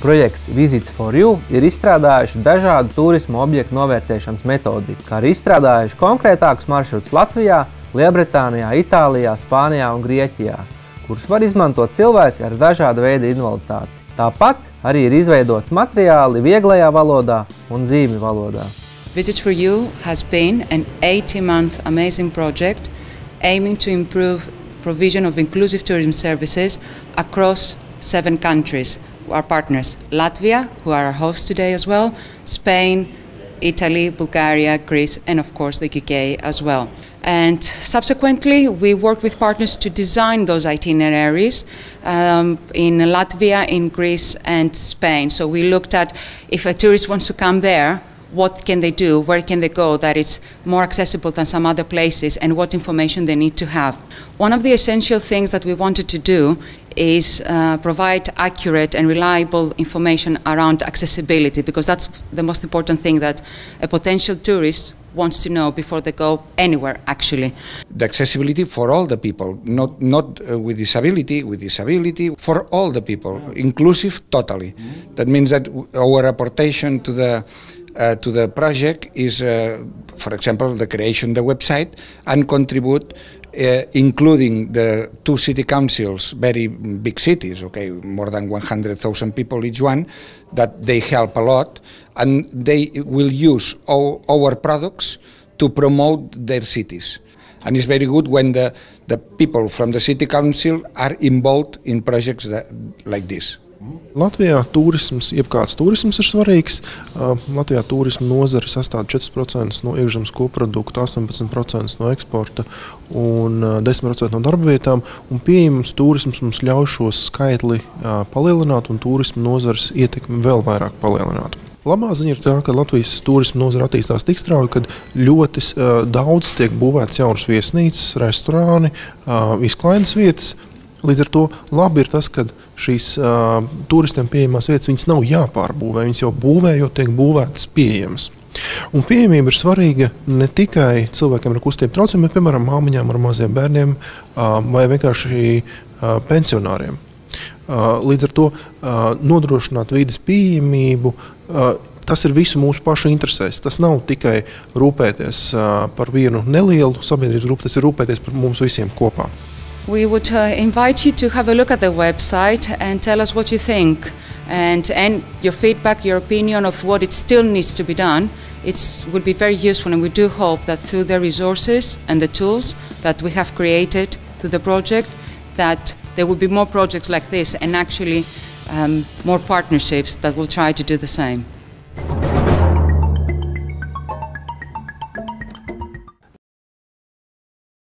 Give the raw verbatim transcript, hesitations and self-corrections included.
Projekts Visits for You ir izstrādājuši dažādu turismu objektu novērtēšanas metodiku, kā arī izstrādājuši konkrētākus maršrutus Latvijā, Lielbritānijā, Itālijā, Spānijā un Grieķijā, kurus var izmantot cilvēki ar dažādu veidu invaliditāti. Tāpat arī ir izveidoti materiāli vieglajā valodā un zīmju valodā. Visits for You has been an eighteen month amazing project aiming to improve provision of inclusive tourism services across seven countries. Our partners, Latvia, who are our hosts today as well, Spain, Italy, Bulgaria, Greece, and of course the U K as well. And subsequently, we worked with partners to design those itineraries um, in Latvia, in Greece, and Spain. So we looked at if a tourist wants to come there, what can they do, where can they go that it's more accessible than some other places, and what information they need to have. One of the essential things that we wanted to do is uh, provide accurate and reliable information around accessibility, because that's the most important thing that a potential tourist wants to know before they go anywhere, actually. The accessibility for all the people, not, not uh, with disability, with disability, for all the people, inclusive totally. That means that our apportation to the Uh, to the project is, uh, for example, the creation of the website and contribute, uh, including the two city councils, very big cities, okay, more than one hundred thousand people each one, that they help a lot, and they will use all our products to promote their cities. And it's very good when the, the people from the city council are involved in projects that, like this. Latvijā turisms, jebkāds turisms ir svarīgs. Latvijā turisma nozare sastāv četri procenti no iekšzemes koprodukta, astoņpadsmit procenti no eksporta un desmit procenti no darba vietām. Un pieejams turisms mums ļauj šo skaitli palielināt un turisma nozares ietekmi vēl vairāk palielināt. Labā ziņa ir tā, ka Latvijas turisma nozara attīstās tik strauji, kad ļoti uh, daudz tiek būvēts jaunas viesnīcas, restorāni, uh, izklaides vietas. Līdz ar to labi ir tas, ka šīs uh, turistiem pieejamās vietas viņas nav jāpārbūvē, viņas jau būvē, jo tiek būvētas pieejamas. Un pieejamība ir svarīga ne tikai cilvēkiem ar kustību traucējumiem, bet, piemēram, māmiņām ar maziem bērniem uh, vai vienkārši uh, pensionāriem. Uh, līdz ar to uh, nodrošināt vides pieejamību, uh, tas ir visu mūsu pašu interesēs. Tas nav tikai rūpēties uh, par vienu nelielu sabiedrības grupu, tas ir rūpēties par mums visiem kopā. We would uh, invite you to have a look at the website and tell us what you think, and, and your feedback, your opinion of what it still needs to be done. It would be very useful, and we do hope that through the resources and the tools that we have created through the project, that there will be more projects like this and actually um, more partnerships that will try to do the same.